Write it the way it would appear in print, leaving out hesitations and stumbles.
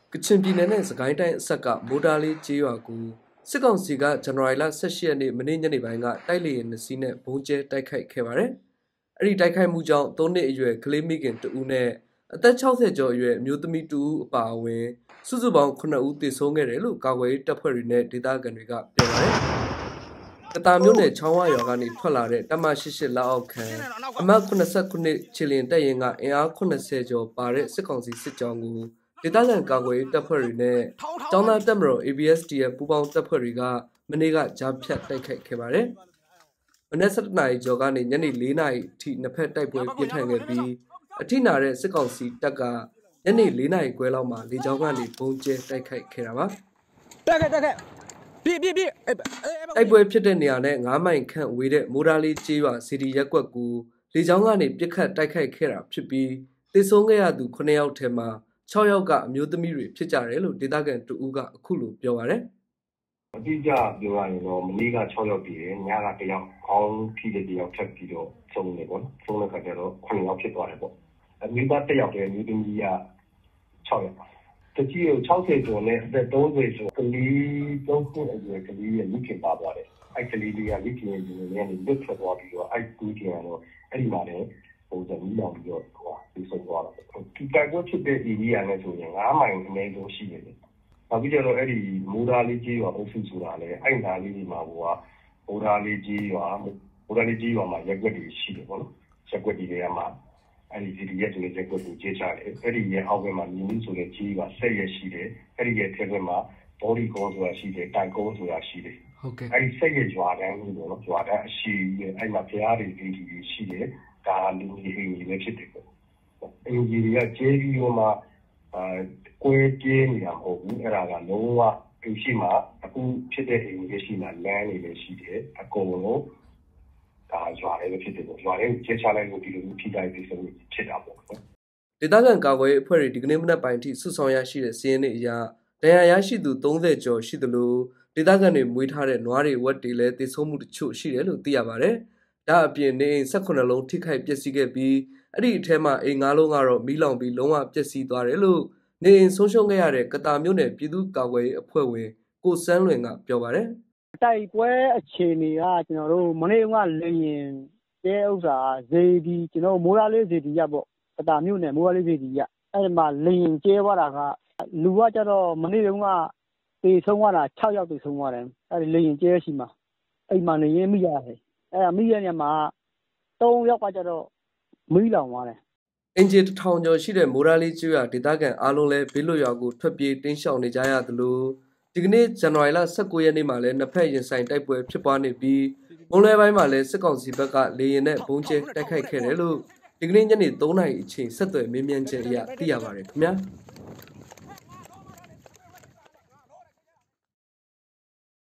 ကချင်ပြည်နယ်နဲ့စကိုင်းတိုင်းအဆက်ကမိုးတားလေးကျေးရွာကိုစစ်ကောင်စီကဇန်နဝါရီလ18ရက်နေ့မနေ့ညနေပိုင်းကတိုက်လေယာဉ်2စီးနဲ့ဘုံကျဲတိုက်ခိုက်ခဲ့ပါတယ်။အဲ့ဒီတိုက်ခိုက်မှုကြောင့်3နှစ်အရွယ်ကလေးမိခင်2ဦးနဲ့အသက်60ကျော်အရွယ်အမျိုးသမီး2ဦးအပါအဝင်စုစုပေါင်း9ဦးသေဆုံးခဲ့တယ်လို့ကာကွယ်ရေးတပ်ဖွဲ့တွေနဲ့ဒေသခံတွေကပြောပါတယ်။ကတာမြို့နယ်ချောင်းဝရွာကနေထွက်လာတဲ့တပ်မ88လက်အောက်ခံအမှတ်89ခြေလျင်တပ်ရင်ကအင်အား80ကျော်ပါတဲ့စစ်ကောင်စီစစ်ကြောင်းကိုဒေသခံကာကွယ်ရေးတပ်ဖွဲ့တွေနဲ့ကျောင်းသားတပ်မတော် ABSDF ပူးပေါင်းတပ်ဖွဲ့တွေကမနေ့ကကြားဖြတ်တိုက်ခိုက်ခဲ့ပါတယ်။မနက်7:00နာရီကျော်ကနေညနေ4:00နာရီအထိနှစ်ဖက်တိုက်ပွဲပြင်းထန်ခဲ့ပြီးအထိနာတဲ့စစ်ကောင်စီတပ်ကညနေ4:00နာရီခွဲလောက်မှာလေကြောင်းကနေဘုံကျဲတိုက်ခိုက်ခဲ့တာပါ။တိုက်ပွဲဖြစ်တဲ့နေရာနဲ့9မိုင်ခန့်ဝေးတဲ့မိုးတားလေးကျေးရွာစီဒီရက်ကွက်ကိုလေကြောင်းကနေပစ်ခတ်တိုက်ခိုက်ခဲ့တာဖြစ်ပြီးသေဆုံးခဲ့ရသူ9ယောက်ထဲမှာ6ယောက်ကအမျိုးသမီးတွေဖြစ်ကြတယ်လို့ဒေသခံတူဦးကအခုလိုပြောပါတယ်။အတိအကျပြောရရင်တော့မနေ့က6ယောက်တည်တယ်ညက1ယောက်ခေါင်းထိတဲ့1ယောက်ထပ်ပြီးတော့ဆုံးနေပေါ့နော်။ဆုံးတဲ့ခါကျတော့9ယောက်ဖြစ်သွားတယ်ပေါ့။အမျိုးသား1ယောက်တည်းအမျိုးသမီးက6ယောက်။တကြီးကို60ကျော်နဲ့အသက်30ကျော်ကလေး3ခုအရွယ်ကလေးရဲ့မိခင်ပါသွားတယ်။အဲ့ကလေးလေးကမိခင်ရဲ့နေရာလွတ်ထွက်သွားပြီးတော့အဲ့ကူးကျင်တော့အဲ့ဒီမှာလည်းဟိုမီးလောင်ပြီးတော့ဒီဆုံးသွားတာ။ဒီတိုက်ပွဲဖြစ်တဲ့ဧရိယာနဲ့ဆိုရင်9မိုင်အနည်းဆုံးရှိတယ်။နောက်ပြီးတော့အဲ့ဒီမိုးသားလေးကြီးရွာအုပ်စုဆိုတာလည်းအဲ့နာလေးဒီမှာဟိုကမိုးသားလေးကြီးရွာမှာရက်ွက်တွေရှိတယ်ပေါ့နော်။ရက်ွက်တွေကမှအဲ့ဒီဒီရက်တွေရက်ွက်ကိုကျေးချတယ်။အဲ့ဒီရဲ့အောက်ဘက်မှာမြင်းကြီးဆိုတဲ့ကြီးရွာဆက်ရက်ရှိတယ်။အဲ့ဒီရဲ့ထဲဘက်မှာဘော်ဒီကုန်းဆိုတာရှိတယ်တိုင်ကုန်းဆိုတာရှိတယ်။ဟုတ်ကဲ့အဲ့ဒီဆက်ရက်ရွာတန်းကြီးပေါ့နော်။ရွာတန်းအရှိအဲ့မှာဖျားတွေဒီရှိတယ်။ဒါလူကြီးအိမ်ကြီးပဲဖြစ်တယ်ပေါ့။အိမ်ကြီးတွေကကျေးပြီးတော့မှကွဲပြေးနေတာမဟုတ်ဘူးအဲ့ဒါကလုံးဝအိမ်ရှိမှအခုဖြစ်တဲ့အိမ်ကြီးရှိမှလမ်းနေလည်းရှိတယ်အကုန်လုံးဒါရွာလေးပဲဖြစ်တယ်ပေါ့ရွာလေးကျေချလိုက်လို့ဒီလိုမျိုးထိတိုင်းပြီးဆုံးဖြစ်တာပေါ့ဒေသခံကာကွယ်ရေးအဖွဲ့တွေဒီကနေ့မနက်ပိုင်းထိစုဆောင်ရရှိတဲ့စီးရင်တွေအရဒဏ်ရာရရှိသူ30ကျော်ရှိသလိုဒေသခံတွေမွေးထားတဲ့နွားတွေဝက်တွေလည်းသေဆုံးမှုတချို့ရှိတယ်လို့သိရပါတယ်။ဒါအပြင်နေအိမ်18လုံးထိခိုက်ပျက်စီးခဲ့ပြီးအဲ့ဒီအထဲမှာအိမ်9လုံးကတော့မီးလောင်ပြီးလုံးဝပျက်စီးသွားတယ်လို့နေအိမ်ဆုံးရှုံးခဲ့ရတဲ့ကတာမြို့နယ်ပြည်သူ့ကာကွယ်ရေးအဖွဲ့ဝင်ကိုစန်းလွင်ကပြောပါတယ်။တိုက်ပွဲအခြေအနေကကျွန်တော်တို့မနေ့ကလေရင်ကျဲဥစ္စာဇေဒီကျွန်တော်မိုးသားလေးဇေဒီရပေါ့ကတာမြို့နယ်မိုးသားလေးဇေဒီရအဲ့ဒီမှာလေရင်ကျဲသွားတာကလူကကြတော့မနေ့ကသေဆုံးသွားတာ6ယောက်သေဆုံးသွားတယ်အဲ့ဒီလေရင်ကျဲရှိမှာအိမ်မှာနေရင်မိရတယ်အဲ့ဒါမိရနေမှာ3ယောက်ကကြတော့မီးလောင်သွားတယ်အင်ဂျီ1000ကျော်ရှိတဲ့မိုးရာလေးကျွာဒေသခံအားလုံးလည်းဘေးလွတ်ရာကိုထွက်ပြေးတင်းရှောင်နေကြရသလိုဒီကနေ့ဇန်နဝါရီလ19ရက်နေ့မှာလည်းနှစ်ဖက်ရင်ဆိုင်တိုက်ပွဲဖြစ်ပွားနေပြီးမွန်လွဲပိုင်းမှာလည်းစစ်ကောင်စီဘက်ကလေရင်နဲ့ဘုံကျဲတိုက်ခိုက်ခဲ့တယ်လို့ဒီကနေ့ညနေ3:00နာရီအချိန်ဆက်သွယ်မေးမြန်းချက်အရသိရပါတယ်ခင်ဗျာ